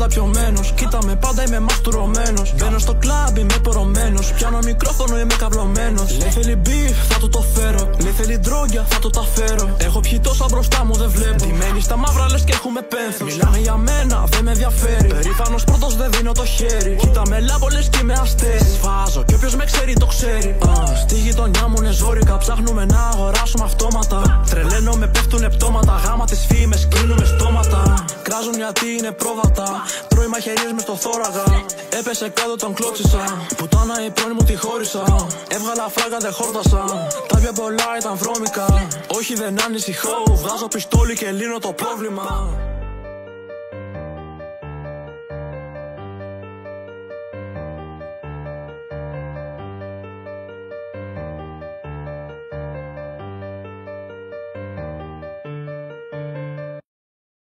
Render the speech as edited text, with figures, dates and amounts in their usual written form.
πάντα πιωμένος. Κοίτα με, πάντα είμαι μαστουρωμένος. Μπαίνω στο κλαμπ, είμαι πορωμένος. Πιάνω μικρόφωνο, είμαι καυλωμένος. Λέει θέλει beef, θα του το φέρω. Λέει θέλει ντρόγκια, θα του τα φέρω. Έχω πιει τόσα μπροστά μου, δεν βλέπω. Ντυμένοι στα μαύρα λες και έχουμε πένθος. Μιλάμε για μένα, δεν με ενδιαφέρει. Περήφανος πρώτος, δεν δίνω το χέρι. Κοίτα με λάβολες και είμαι αστέρι. Σφάζω κι όποιος με ξέρει το ξέρει. Στη γειτονιά μου είναι ζόρικα. Ψάχνουμε να αγοράσουμε αυτόματα. Τρελαίνω με πέφτουνε πτώματα. Γάμα τις φήμες, κλείνουμε στόματα. Κράζουν γιατί είναι πρόβατα. Τρώει μαχαιρίες μες στο θώραγα. Έπεσε κάτω, τον κλώτσισα. Πουτάνα η πρώην μου τη χώρισα. Έβγαλα φράγκα, δεν χόρτασα. Τα πιο πολλά ήταν βρώμικα. Όχι, δεν ανησυχώ. Βγάζω πιστόλι και λύνω το πρόβλημα.